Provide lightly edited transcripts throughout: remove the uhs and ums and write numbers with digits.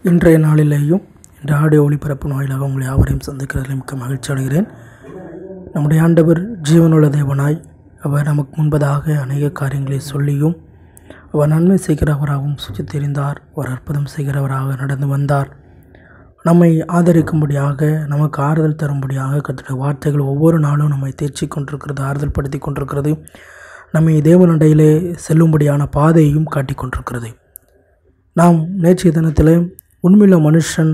இன்றைய நாளிலேயும் இந்த ஆடியோ ஒளிபரப்பு வாயிலாக உங்களை யாவரையும் சந்திக்கிறதில் மிக்க மகிழ்ச்சி அடைகிறேன். நம்முடைய ஆண்டவர் ஜீவனுள்ள தேவனாய் அவர் நமக்கு முன்பதாக அநேக காரியங்களை சொல்லியும் அவர் நன்மை செய்கிறவராகவும் சுற்றித்திரிந்தார். அவர் அற்புதம் செய்கிறவராக நடந்து வந்தார். நம்மை ஆதரிக்கும்படியாக, நமக்கு ஆறுதல் தரும்படியாக கர்த்தருடைய வார்த்தைகள் ஒவ்வொரு நாளும் நம்மை தேர்ச்சி கொண்டிருக்கிறது, ஆறுதல் படுத்தி கொண்டிருக்கிறது. நம்மை தேவனண்டையிலே செல்லும்படியான பாதையையும் காட்டி கொண்டிருக்கிறது. நாம் நேற்றைய தினத்தில் உண்மையுள்ள மனுஷன்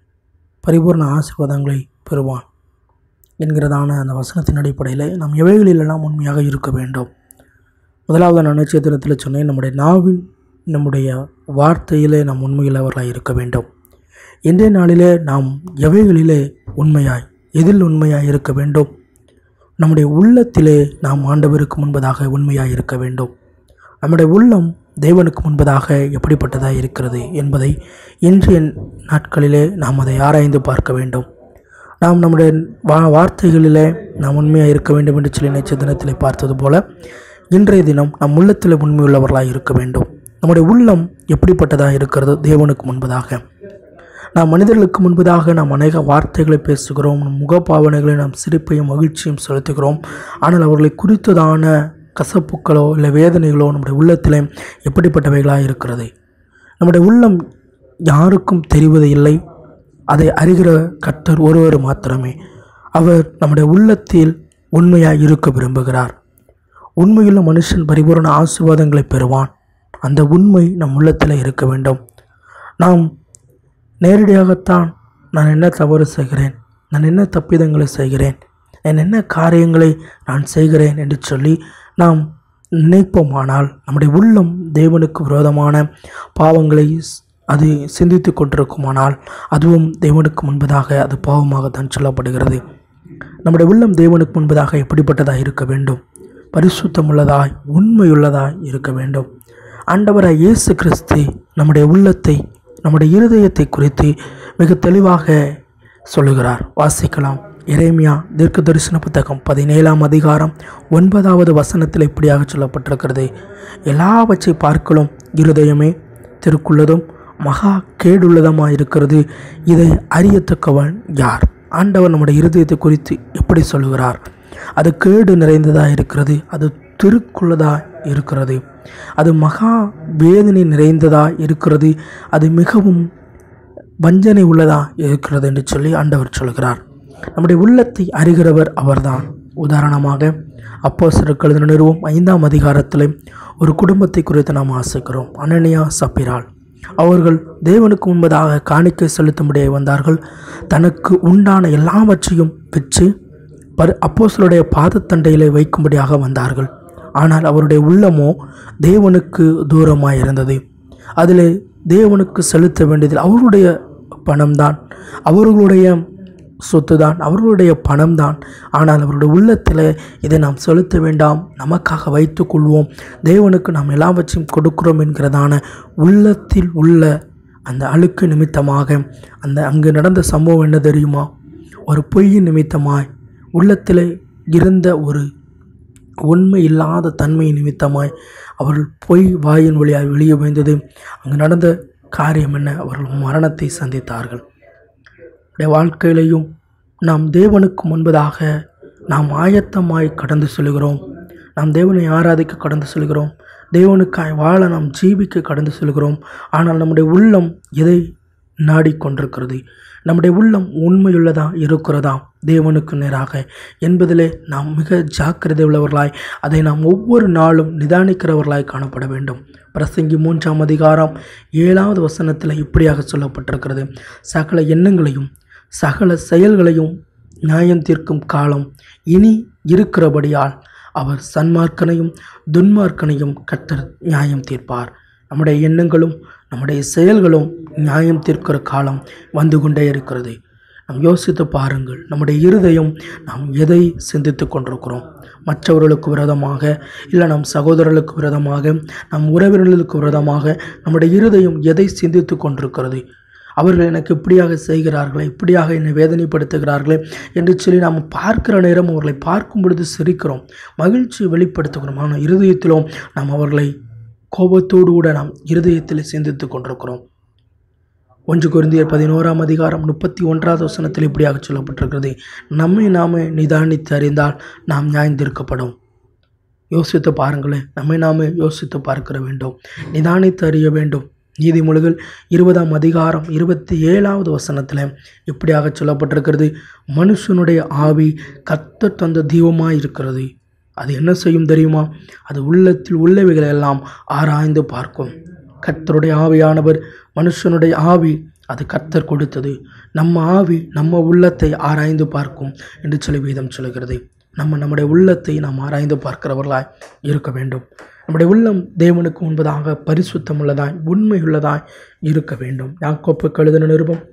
பரிபூர்ண ஆசீர்வாதங்களை பெறுவான் என்கிறதான அந்த வசனத்தின் அடிப்படையில் நாம் எவைகளிலெல்லாம் உண்மையாக இருக்க வேண்டும். முதலாவது நான் நேற்றைய தினத்தில் சொன்னேன், நம்முடைய வார்த்தையிலே நாம் உண்மையுள்ளவர்களாக இருக்க வேண்டும். இன்றைய நாளிலே நாம் எவைகளிலே உண்மையாய், எதில் உண்மையாய் இருக்க வேண்டும்? நம்முடைய உள்ளத்திலே நாம் ஆண்டவருக்கு முன்பதாக உண்மையாய் இருக்க வேண்டும். நம்முடைய உள்ளம் தேவனுக்கு முன்பதாக எப்படிப்பட்டதாக இருக்கிறது என்பதை இன்றைய நாட்களிலே நாம் அதை ஆராய்ந்து பார்க்க வேண்டும். நாம் நம்முடைய வார்த்தைகளிலே நாம் உண்மையாக இருக்க வேண்டும் என்று சொல்லி நேற்றைய தினத்தில் பார்த்தது போல இன்றைய தினம் நம் உள்ளத்தில் உண்மையுள்ளவர்களாக இருக்க வேண்டும். நம்முடைய உள்ளம் எப்படிப்பட்டதாக இருக்கிறது தேவனுக்கு முன்பதாக? நாம் மனிதர்களுக்கு முன்பதாக நாம் அநேக வார்த்தைகளை பேசுகிறோம், நம் முகப்பாவனைகளை நாம் சிரிப்பையும் மகிழ்ச்சியும் செலுத்துகிறோம். ஆனால் அவர்களை குறித்ததான கசப்புக்களோ இல்லை வேதனைகளோ நம்முடைய உள்ளத்திலே எப்படிப்பட்டவைகளாக இருக்கிறது? நம்முடைய உள்ளம் யாருக்கும் தெரிவது இல்லை. அதை அறிகிற கர்த்தர் ஒருவர் மாத்திரமே. அவர் நம்முடைய உள்ளத்தில் உண்மையாக இருக்க விரும்புகிறார். உண்மையுள்ள மனுஷன் பரிபூரண ஆசீர்வாதங்களை பெறுவான். அந்த உண்மை நம் உள்ளத்தில் இருக்க வேண்டும். நாம் நேரடியாகத்தான் நான் என்ன தவறு செய்கிறேன், நான் என்ன தப்பிதங்களை செய்கிறேன், நான் என்ன காரியங்களை நான் செய்கிறேன் என்று சொல்லி நாம் நினைப்போமானால் நம்முடைய உள்ளம் தேவனுக்கு விரோதமான பாவங்களை அது சிந்தித்து கொண்டிருக்குமானால் அதுவும் தேவனுக்கு முன்பதாக அது பாவமாகத்தான் சொல்லப்படுகிறது. நம்முடைய உள்ளம் தேவனுக்கு முன்பதாக எப்படிப்பட்டதாக இருக்க வேண்டும்? பரிசுத்தமுள்ளதாய், உண்மையுள்ளதாய் இருக்க வேண்டும். ஆண்டவராய் இயேசு கிறிஸ்து நம்முடைய உள்ளத்தை, நம்முடைய இருதயத்தை குறித்து மிக தெளிவாக சொல்லுகிறார். வாசிக்கலாம். எரேமியா தீர்க்க தரிசன புத்தகம் 17ஆம் அதிகாரம் 9வது வசனத்தில் இப்படியாக சொல்லப்பட்டிருக்கிறது. எல்லாவற்றை பார்க்கலும் இருதயமே திருக்குள்ளதும் மகா கேடுள்ளதுமாக இருக்கிறது, இதை அறியத்தக்கவன் யார்? ஆண்டவர் நம்முடைய இருதயத்தை குறித்து எப்படி சொல்லுகிறார்? அது கேடு நிறைந்ததாக இருக்கிறது, அது திருக்குள்ளதாக இருக்கிறது, அது மகா வேதனை நிறைந்ததாக இருக்கிறது, அது மிகவும் வஞ்சனை உள்ளதாக இருக்கிறது என்று சொல்லி ஆண்டவர் சொல்கிறார். நம்முடைய உள்ளத்தை அறிகிறவர் அவர்தான். உதாரணமாக அப்போஸ்தலர் எழுதின நிருபம் 5ஆம் அதிகாரத்தில் ஒரு குடும்பத்தை குறித்து நாம் வாசிக்கிறோம். அனனியா சப்பீராள் அவர்கள் தேவனுக்கு முன்பதாக காணிக்கை செலுத்தும்படியாக வந்தார்கள். தனக்கு உண்டான எல்லாவற்றையும் விற்று அப்போஸ்தலருடைய பாதத்தண்டையிலே வைக்கும்படியாக வந்தார்கள். ஆனால் அவருடைய உள்ளமோ தேவனுக்கு தூரமாக இருந்தது. அதில் தேவனுக்கு செலுத்த வேண்டியதில் அவர்களுடைய பணம்தான், அவர்களுடைய சொத்து தான், அவர்களுடைய பணம் தான். ஆனால் அவருடைய உள்ளத்தில் இதை நாம் செலுத்த வேண்டாம், நமக்காக வைத்து கொள்வோம், தேவனுக்கு நாம் எல்லாவற்றையும் கொடுக்கிறோம் என்கிறதான உள்ளத்தில் உள்ள அந்த அழுக்கு நிமித்தமாக அங்கு நடந்த சம்பவம் என்ன தெரியுமா? ஒரு பொய்யின் நிமித்தமாய், உள்ளத்தில் இருந்த ஒரு உண்மை இல்லாத தன்மை நிமித்தமாய் அவர்கள் பொய் வாயின் வழியாக வெளியே வந்தது. அங்கு நடந்த காரியம் என்ன? அவர்கள் மரணத்தை சந்தித்தார்கள். வாழ்க்கையிலையும் நாம் தேவனுக்கு முன்பதாக நாம் ஆயத்தமாய் கடந்து செல்கிறோம். நாம் தேவனை ஆராதிக்க கடந்து செல்கிறோம். தேவனுக்காய் வாழ நாம் ஜீவிக்க கடந்து செல்கிறோம். ஆனால் நம்முடைய உள்ளம் எதை நாடிக்கொண்டிருக்கிறது? நம்முடைய உள்ளம் உண்மையுள்ளதா இருக்கிறதா தேவனுக்கு நேராக என்பதிலே நாம் மிக ஜாக்கிரதை உள்ளவர்களாய், அதை நாம் ஒவ்வொரு நாளும் நிதானிக்கிறவர்களாய் காணப்பட வேண்டும். பிரசங்கி 3ஆம் அதிகாரம் 7வது வசனத்தில் இப்படியாக சொல்லப்பட்டிருக்கிறது. சகல எண்ணங்களையும் சகல செயல்களையும் நியாயம் தீர்க்கும் காலம் இனி இருக்கிறபடியால் அவர் சன்மார்க்கனையும் துன்மார்க்கனையும் கர்த்தர் நியாயம் தீர்ப்பார். நம்முடைய எண்ணங்களும் நம்முடைய செயல்களும் நியாயம் தீர்க்கிற காலம் வந்து கொண்டே இருக்கிறது. நாம் யோசித்து பாருங்கள். நம்முடைய இருதயம் நாம் எதை சிந்தித்து கொண்டிருக்கிறோம்? மற்றவர்களுக்கு விரோதமாக, இல்லை நம் சகோதரர்களுக்கு விரோதமாக, நம் உறவினர்களுக்கு விரோதமாக நம்முடைய இருதயம் எதை சிந்தித்து கொண்டிருக்கிறது? அவர்கள் எனக்கு இப்படியாக செய்கிறார்களே, இப்படியாக என்னை வேதனைப்படுத்துகிறார்களே என்று சொல்லி நாம் பார்க்கிற நேரம் அவர்களை பார்க்கும் பொழுது சிரிக்கிறோம், மகிழ்ச்சி வெளிப்படுத்துகிறோம். ஆனால் இருதயத்திலும் நாம் அவர்களை கோபத்தோடு கூட நாம் இருதயத்தில் சிந்தித்து கொண்டிருக்கிறோம். 1 கொரிந்தியர் 11:31 இப்படியாக சொல்லப்பட்டிருக்கிறது, நம்மை நாமே நிதானித்து அறிந்தால் நாம் நியாயந்தீர்க்கப்படும். யோசித்து பாருங்களேன், நம்மை நாமே யோசித்து பார்க்க வேண்டும், நிதானித்து அறிய வேண்டும். நீதிமொழிகள் 20:27 இப்படியாக சொல்லப்பட்டிருக்கிறது, மனுஷனுடைய ஆவி கர்த்தர் தந்த தீபமாய் இருக்கிறது. அது என்ன செய்யும் தெரியுமா? அது உள்ளத்தில் உள்ளவைகளை எல்லாம் ஆராய்ந்து பார்க்கும். கர்த்தருடைய ஆவியானவர், மனுஷனுடைய ஆவி அது கர்த்தர் கொடுத்தது. நம்ம ஆவி நம்ம உள்ளத்தை ஆராய்ந்து பார்க்கும் என்று சொல்லி வேதம் சொல்கிறது. நம்முடைய உள்ளத்தை நாம் ஆராய்ந்து பார்க்கிறவர்களாய் இருக்க வேண்டும். நம்முடைய உள்ளம் தேவனுக்கு முன்பதாக பரிசுத்தமுள்ளதாய் உண்மையுள்ளதாய் இருக்க வேண்டும். யாக்கோப்புக்கு எழுதின நிருபம்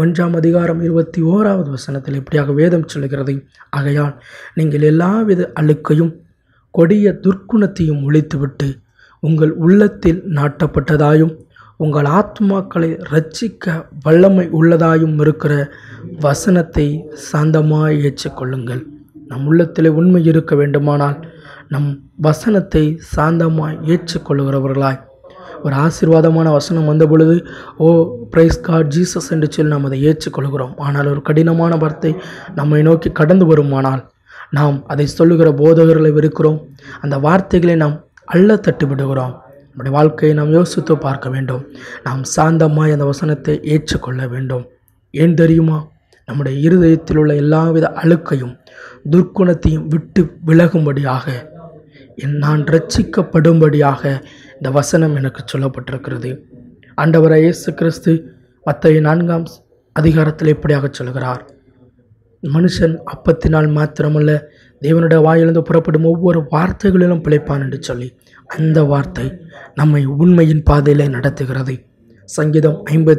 1:21 இப்படியாக வேதம் சொல்கிறது, ஆகையால் நீங்கள் எல்லாவித அழுக்கையும் கொடிய துர்க்குணத்தையும் ஒழித்துவிட்டு உங்கள் உள்ளத்தில் நாட்டப்பட்டதாயும் உங்கள் ஆத்மாக்களை இரட்சிக்க வல்லமை உள்ளதாயும் இருக்கிற வசனத்தை சாந்தமாய் ஏற்றுக்கொள்ளுங்கள். நம் உள்ளத்தில் உண்மை இருக்க வேண்டுமானால் நம் வசனத்தை சாந்தமாய் ஏற்றுக்கொள்ளுகிறவர்களாய், ஒரு ஆசீர்வாதமான வசனம் வந்த பொழுது ஓ பிரைஸ் காட் ஜீசஸ் என்று சொல்லி நாம் அதை ஏற்றுக்கொள்கிறோம். ஆனால் ஒரு கடினமான வார்த்தை நம்மை நோக்கி கடந்து வருமானால் நாம் அதை சொல்லுகிற போதகர்களை வெறுக்கிறோம். அந்த வார்த்தைகளை நாம் அள்ள தட்டி விடுகிறோம். நம்முடைய வாழ்க்கையை நாம் யோசித்து பார்க்க வேண்டும். நாம் சாந்தமாய் அந்த வசனத்தை ஏற்றுக்கொள்ள வேண்டும். ஏன் தெரியுமா? நம்முடைய இருதயத்தில் உள்ள எல்லாவித அழுக்கையும் துர்க்குணத்தையும் விட்டு விலகும்படியாக, நான் இரட்சிக்கப்படும்படியாக இந்த வசனம் எனக்கு சொல்லப்பட்டிருக்கிறது. ஆண்டவராகிய இயேசு கிறிஸ்து மத்தேயு 4 இப்படியாக சொல்கிறார், மனுஷன் அப்பத்தினால் மாத்திரமல்ல தேவனுடைய வாயிலிருந்து புறப்படும் ஒவ்வொரு வார்த்தைகளிலும் பிழைப்பான் என்று சொல்லி அந்த வார்த்தை நம்மை உண்மையின் பாதையிலே நடத்துகிறது. சங்கீதம்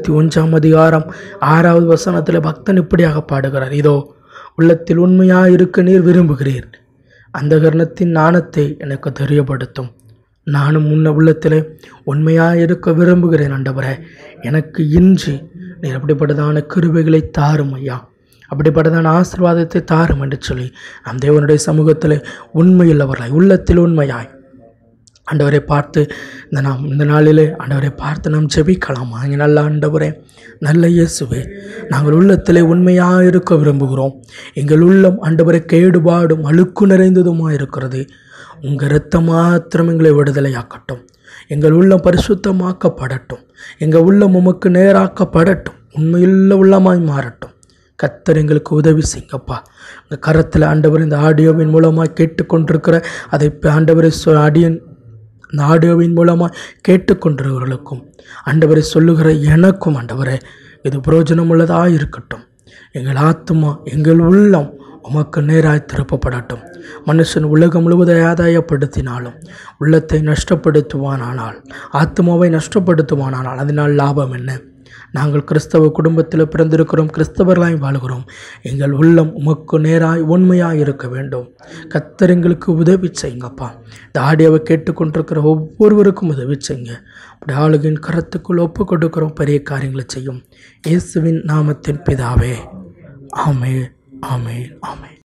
51:6 பக்தன் இப்படியாக பாடுகிறார், இதோ உள்ளத்தில் உண்மையாயிருக்க நீர் விரும்புகிறீர், அந்த கர்ணத்தின் நாணத்தை எனக்கு தெரியப்படுத்தும். நானும் உன்ன உள்ளத்திலே உண்மையாயிருக்க விரும்புகிறேன் ஆண்டவரே, எனக்கு இன்று நீர் அப்படிப்பட்டதான கிருபைகளை தாரும் ஐயா, அப்படிப்பட்டதான ஆசீர்வாதத்தை தாரும் என்று சொல்லி நாம் தேவனுடைய சமூகத்தில் உண்மையுள்ளவர்களாய், உள்ளத்தில் உண்மையாய் ஆண்டவரை பார்த்து இந்த நாளிலே ஆண்டவரை பார்த்து நாம் ஜெபிக்கலாமா? நல்ல ஆண்டவரே, நல்ல இயேசுவே, நாங்கள் உள்ளத்திலே உண்மையாக இருக்க விரும்புகிறோம். எங்கள் உள்ளம் ஆண்டவரை கேடுபாடும் அழுக்கு நிறைந்ததுமாக இருக்கிறது. உங்கள் இரத்தம் மாத்திரம் எங்களை விடுதலையாக்கட்டும். எங்கள் உள்ளம் பரிசுத்தமாக்கப்படட்டும். எங்கள் உள்ளம் உமக்கு நேராக்கப்படட்டும். உண்மையுள்ள உள்ளமாய் மாறட்டும். கர்த்தர் எங்களுக்கு உதவி செய்யுங்கப்பா. இந்த கரத்தில் ஆண்டவர் இந்த ஆடியோவின் மூலமாக கேட்டுக்கொண்டிருக்கிற அதை ஆண்டவரை இந்த ஆடியோவின் மூலமாக கேட்டுக்கொண்டிருக்கிறவர்களுக்கும் ஆண்டவரை சொல்லுகிற எனக்கும் ஆண்டவரே இது பிரயோஜனம் உள்ளதாக இருக்கட்டும். எங்கள் ஆத்மா, எங்கள் உள்ளம் உமக்கு நேராய் திருப்பப்படட்டும். மனுஷன் உலகம் முழுவதை ஆதாயப்படுத்தினாலும் உள்ளத்தை நஷ்டப்படுத்துவானால், ஆத்மாவை நஷ்டப்படுத்துவானால் அதனால் லாபம் என்ன? நாங்கள் கிறிஸ்தவ குடும்பத்தில் பிறந்திருக்கிறோம், கிறிஸ்தவர்களாய் வாழ்கிறோம். எங்கள் உள்ளம் உமக்கு நேராய் உண்மையாக இருக்க வேண்டும். கர்த்தர் எங்களுக்கு உதவி செய்யுங்கப்பா. இந்த ஆடியோவை கேட்டுக்கொண்டிருக்கிற ஒவ்வொருவருக்கும் உதவி செய்யுங்க. அப்படி ஆளுகின் கரத்துக்குள் ஒப்பு கொடுக்கிறோம். பெரிய காரியங்களை செய்யும் இயேசுவின் நாமத்தின் பிதாவே. ஆமென், ஆமென், ஆமென்.